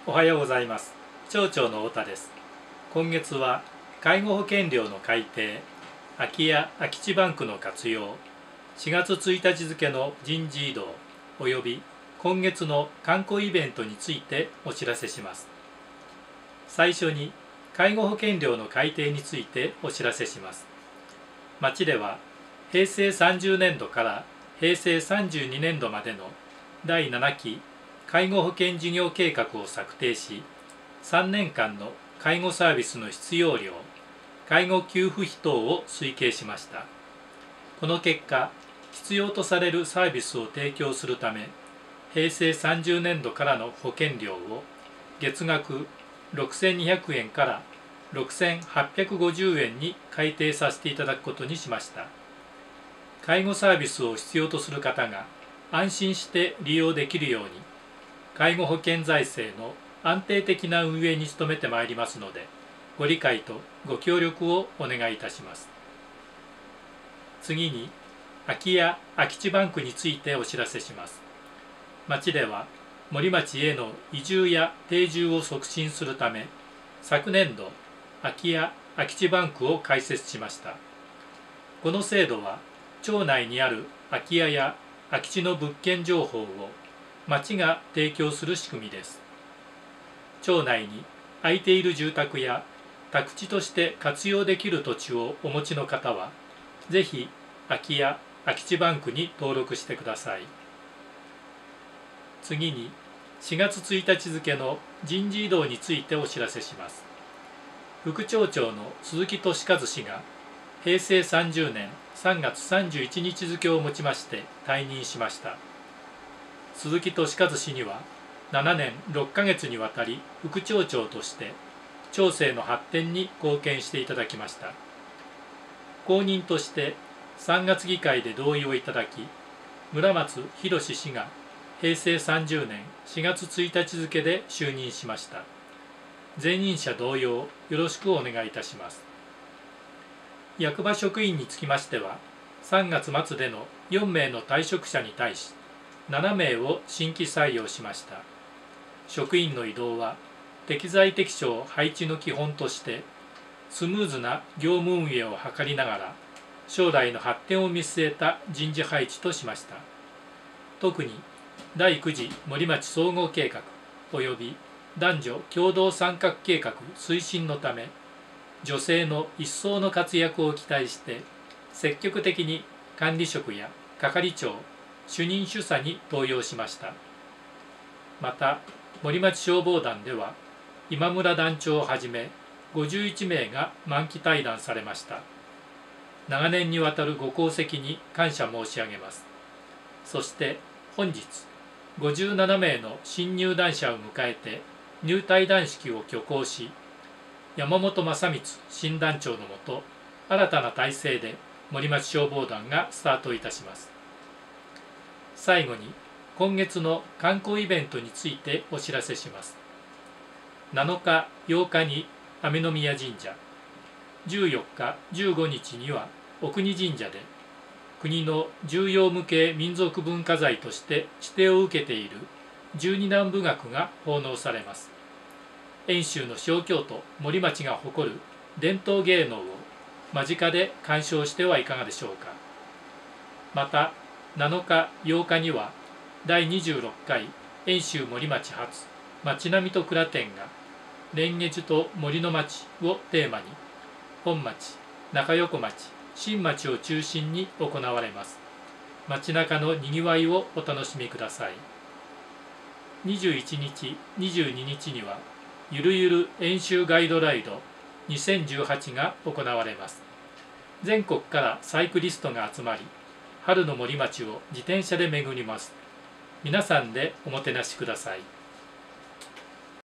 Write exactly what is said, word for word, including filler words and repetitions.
おはようございます。町長の太田です。今月は介護保険料の改定、空き家・空き地バンクの活用、しがつついたち付の人事異動および今月の観光イベントについてお知らせします。最初に介護保険料の改定についてお知らせします。町ではへいせいさんじゅうねんどからへいせいさんじゅうにねんどまでのだいななき介護保険事業計画を策定し、さんねんかんの介護サービスの必要量、介護給付費等を推計しました。この結果、必要とされるサービスを提供するため、へいせいさんじゅうねんどからの保険料を月額ろくせんにひゃくえんからろくせんはっぴゃくごじゅうえんに改定させていただくことにしました。介護サービスを必要とする方が安心して利用できるように、介護保険財政の安定的な運営に努めてまいりますので、ご理解とご協力をお願いいたします。次に、空き家・空き地バンクについてお知らせします。町では、森町への移住や定住を促進するため、昨年度、空き家・空き地バンクを開設しました。この制度は、町内にある空き家や空き地の物件情報を町が提供する仕組みです。町内に空いている住宅や宅地として活用できる土地をお持ちの方は、ぜひ空き家・空き地バンクに登録してください。次に、しがつついたち付の人事異動についてお知らせします。副町長の鈴木俊和氏が、へいせいさんじゅうねんさんがつさんじゅういちにち付をもちまして退任しました。鈴木俊和氏にはななねんろっかげつにわたり副町長として町政の発展に貢献していただきました。後任としてさんがつ議会で同意をいただき、村松博氏がへいせいさんじゅうねんしがつついたち付で就任しました。前任者同様よろしくお願いいたします。役場職員につきましては、さんがつまつでのよんめいの退職者に対し、ななめいを新規採用しました。職員の異動は適材適所配置の基本として、スムーズな業務運営を図りながら将来の発展を見据えた人事配置としました。特にだいくじ森町総合計画および男女共同参画計画推進のため、女性の一層の活躍を期待して積極的に管理職や係長、主任主査に登用しました。また森町消防団では今村団長をはじめごじゅういちめいが満期退団されました。長年にわたるご功績に感謝申し上げます。そして本日ごじゅうななめいの新入団者を迎えて入隊団式を挙行し、山本正光新団長のもと新たな体制で森町消防団がスタートいたします。最後に今月の観光イベントについてお知らせします。なのかようかに雨宮神社、じゅうよっかじゅうごにちには奥国神社で国の重要無形民族文化財として指定を受けている十二段舞楽が奉納されます。遠州の小京都森町が誇る伝統芸能を間近で鑑賞してはいかがでしょうか。またなのかようかにはだいにじゅうろっかい遠州森町発町並みと蔵展が蓮華樹と森の町をテーマに本町、中横町、新町を中心に行われます。街中のにぎわいをお楽しみください。にじゅういちにち、にじゅうににちにはゆるゆる遠州ガイドライドにせんじゅうはちが行われます。全国からサイクリストが集まり、春の森町を自転車で巡ります。皆さんでおもてなしください。